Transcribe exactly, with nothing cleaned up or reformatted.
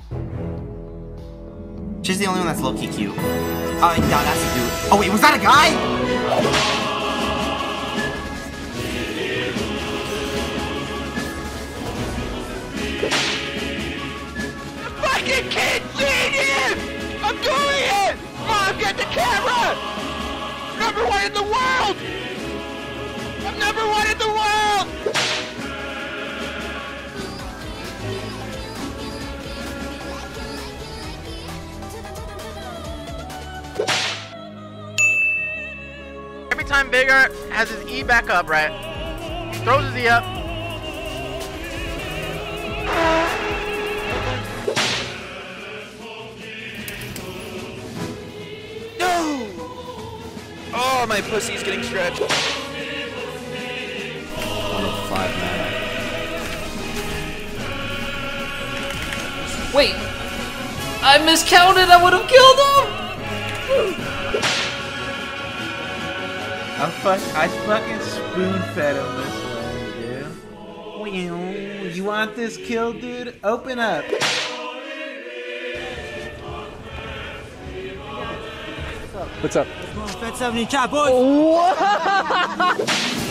She's the only one that's low-key cute. Oh, no, that's a dude. Oh, wait, was that a guy? Fucking kid genius! I'm doing it! Mom, get the camera! Number one in the world! I'm number one in the world! Every time Bigger has his E back up, right? Throws his E up. No! Oh, my pussy's getting stretched. one oh five mana. Wait! I miscounted! I would have killed him! I fuck, I fucking spoon fed him this way, dude. You want this kill, dude? Open up. What's up? Fed seventy chat, boys. What?